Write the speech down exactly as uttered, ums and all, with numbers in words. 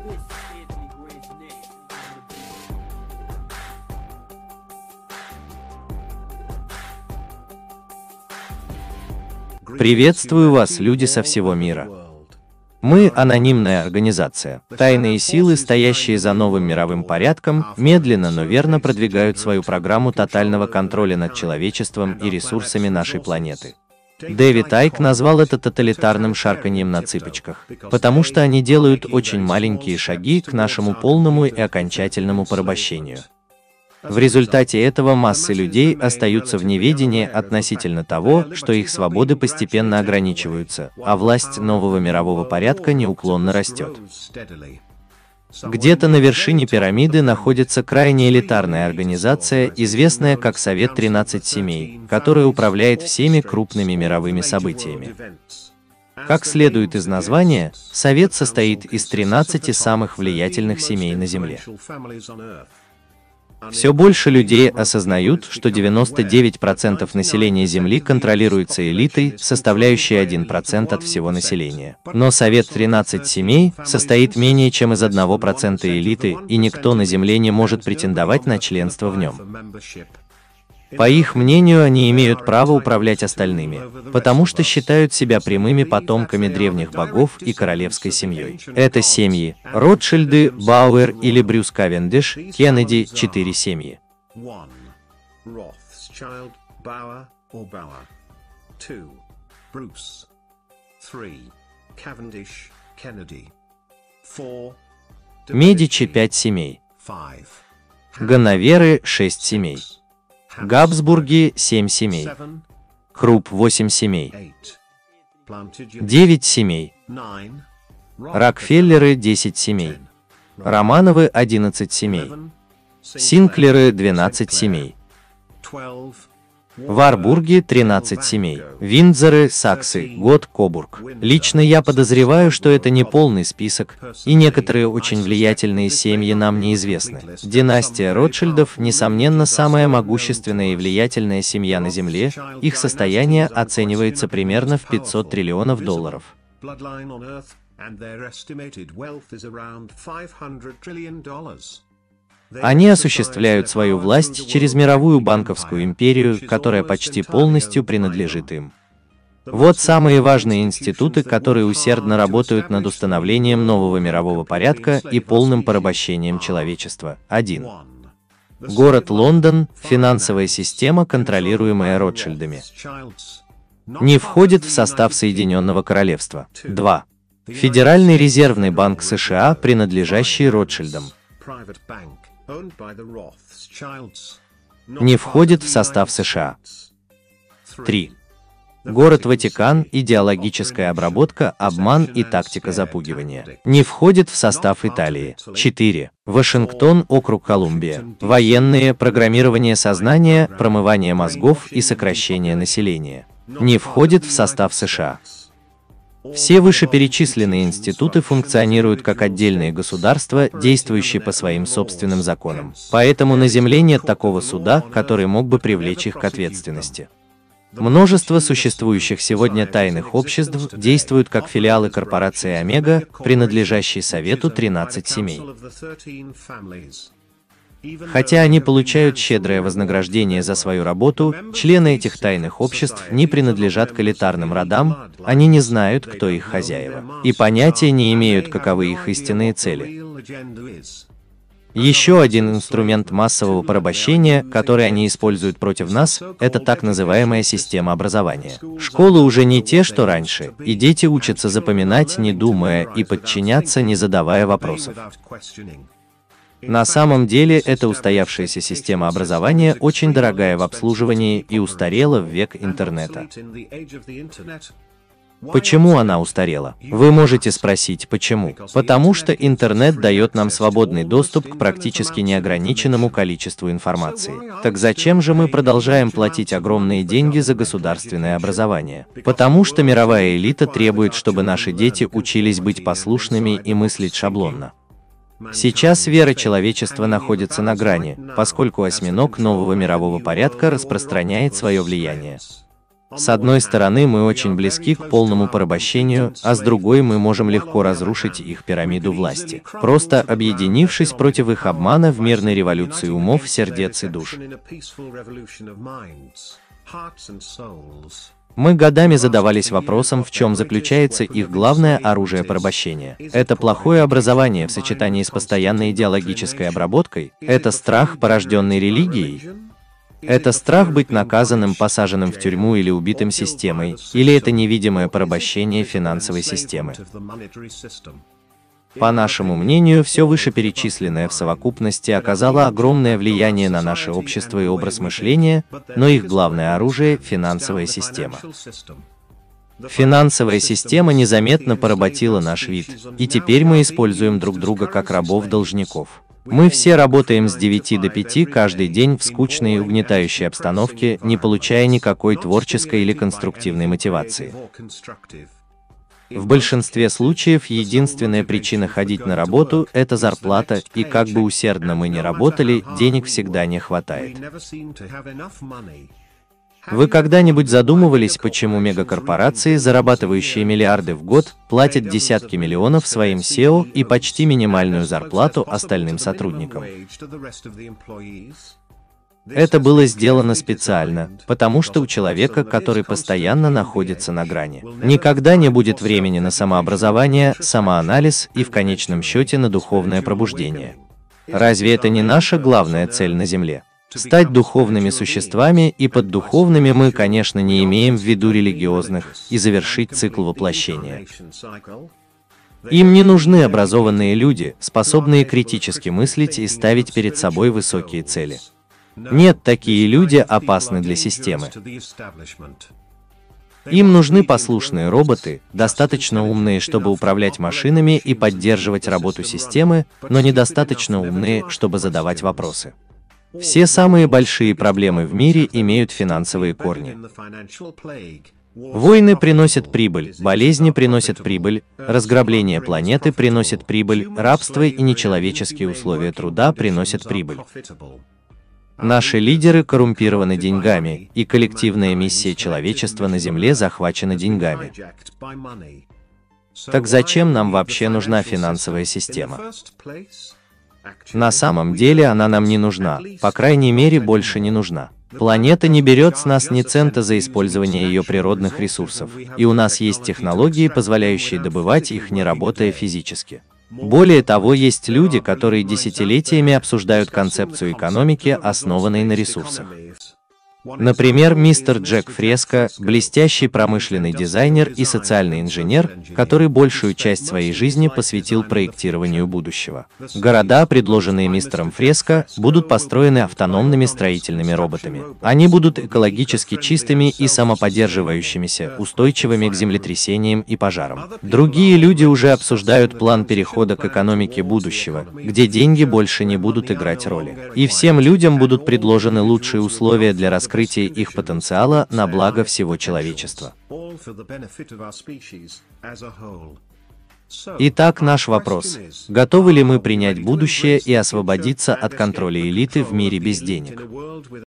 Приветствую вас, люди со всего мира. Мы – анонимная организация. Тайные силы, стоящие за новым мировым порядком, медленно, но верно продвигают свою программу тотального контроля над человечеством и ресурсами нашей планеты. Дэвид Айк назвал это тоталитарным шарканьем на цыпочках, потому что они делают очень маленькие шаги к нашему полному и окончательному порабощению. В результате этого массы людей остаются в неведении относительно того, что их свободы постепенно ограничиваются, а власть нового мирового порядка неуклонно растет. Где-то на вершине пирамиды находится крайне элитарная организация, известная как Совет тринадцати семей, которая управляет всеми крупными мировыми событиями. Как следует из названия, Совет состоит из тринадцати самых влиятельных семей на Земле. Все больше людей осознают, что девяносто девять процентов населения Земли контролируется элитой, составляющей один процент от всего населения. Но Совет тринадцати семей состоит менее чем из одного процента элиты, и никто на Земле не может претендовать на членство в нем. По их мнению, они имеют право управлять остальными, потому что считают себя прямыми потомками древних богов и королевской семьей. Это семьи Ротшильды, Бауэр или Брюс Кавендиш, Кеннеди, четыре семьи. Медичи, пять семей. Ганноверы, шесть семей. Габсбурги, семь семей. Круп, восемь семей. девять семей. Рокфеллеры, десять семей. Романовы, одиннадцать семей. Синклеры, двенадцать семей. Варбурги, тринадцать семей. Виндзоры, Саксы, Гот, Кобург. Лично я подозреваю, что это не полный список, и некоторые очень влиятельные семьи нам неизвестны. Династия Ротшильдов, несомненно, самая могущественная и влиятельная семья на Земле, их состояние оценивается примерно в пятьсот триллионов долларов. Они осуществляют свою власть через мировую банковскую империю, которая почти полностью принадлежит им. Вот самые важные институты, которые усердно работают над установлением нового мирового порядка и полным порабощением человечества. один. Город Лондон, финансовая система, контролируемая Ротшильдами. Не входит в состав Соединенного Королевства. два. Федеральный резервный банк США, принадлежащий Ротшильдам. Не входит в состав США. три. Город Ватикан, идеологическая обработка, обман и тактика запугивания. Не входит в состав Италии. четыре. Вашингтон, округ Колумбия. Военные, программирование сознания, промывание мозгов и сокращение населения. Не входит в состав США. Все вышеперечисленные институты функционируют как отдельные государства, действующие по своим собственным законам. Поэтому на Земле нет такого суда, который мог бы привлечь их к ответственности. Множество существующих сегодня тайных обществ действуют как филиалы корпорации Омега, принадлежащей Совету тринадцати семей. Хотя они получают щедрое вознаграждение за свою работу, члены этих тайных обществ не принадлежат к элитарным родам, они не знают, кто их хозяева, и понятия не имеют, каковы их истинные цели. Еще один инструмент массового порабощения, который они используют против нас, это так называемая система образования. Школы уже не те, что раньше, и дети учатся запоминать, не думая, и подчиняться, не задавая вопросов. На самом деле, эта устоявшаяся система образования очень дорогая в обслуживании и устарела в век интернета. Почему она устарела? Вы можете спросить, почему? Потому что интернет дает нам свободный доступ к практически неограниченному количеству информации. Так зачем же мы продолжаем платить огромные деньги за государственное образование? Потому что мировая элита требует, чтобы наши дети учились быть послушными и мыслить шаблонно. Сейчас вера человечества находится на грани, поскольку осьминог нового мирового порядка распространяет свое влияние. С одной стороны, мы очень близки к полному порабощению, а с другой мы можем легко разрушить их пирамиду власти, просто объединившись против их обмана в мирной революции умов, сердец и душ. Мы годами задавались вопросом, в чем заключается их главное оружие порабощения. Это плохое образование в сочетании с постоянной идеологической обработкой? Это страх, порожденный религией? Это страх быть наказанным, посаженным в тюрьму или убитым системой? Или это невидимое порабощение финансовой системы? По нашему мнению, все вышеперечисленное в совокупности оказало огромное влияние на наше общество и образ мышления, но их главное оружие – финансовая система. Финансовая система незаметно поработила наш вид, и теперь мы используем друг друга как рабов-должников. Мы все работаем с девяти до пяти каждый день в скучной и угнетающей обстановке, не получая никакой творческой или конструктивной мотивации. В большинстве случаев единственная причина ходить на работу – это зарплата, и как бы усердно мы ни работали, денег всегда не хватает. Вы когда-нибудь задумывались, почему мегакорпорации, зарабатывающие миллиарды в год, платят десятки миллионов своим сео и почти минимальную зарплату остальным сотрудникам? Это было сделано специально, потому что у человека, который постоянно находится на грани, никогда не будет времени на самообразование, самоанализ и в конечном счете на духовное пробуждение. Разве это не наша главная цель на Земле? Стать духовными существами, и под духовными мы, конечно, не имеем в виду религиозных, и завершить цикл воплощения. Им не нужны образованные люди, способные критически мыслить и ставить перед собой высокие цели. Нет, такие люди опасны для системы. Им нужны послушные роботы, достаточно умные, чтобы управлять машинами и поддерживать работу системы, но недостаточно умные, чтобы задавать вопросы. Все самые большие проблемы в мире имеют финансовые корни. Войны приносят прибыль, болезни приносят прибыль, разграбление планеты приносит прибыль, рабство и нечеловеческие условия труда приносят прибыль. Наши лидеры коррумпированы деньгами, и коллективная миссия человечества на Земле захвачена деньгами. Так зачем нам вообще нужна финансовая система? На самом деле она нам не нужна, по крайней мере, больше не нужна. Планета не берет с нас ни цента за использование ее природных ресурсов, и у нас есть технологии, позволяющие добывать их, не работая физически. Более того, есть люди, которые десятилетиями обсуждают концепцию экономики, основанной на ресурсах. Например, мистер Джек Фреско, блестящий промышленный дизайнер и социальный инженер, который большую часть своей жизни посвятил проектированию будущего. Города, предложенные мистером Фреско, будут построены автономными строительными роботами. Они будут экологически чистыми и самоподдерживающимися, устойчивыми к землетрясениям и пожарам. Другие люди уже обсуждают план перехода к экономике будущего, где деньги больше не будут играть роли. И всем людям будут предложены лучшие условия для раскрытия их потенциала на благо всего человечества. Итак, наш вопрос: готовы ли мы принять будущее и освободиться от контроля элиты в мире без денег?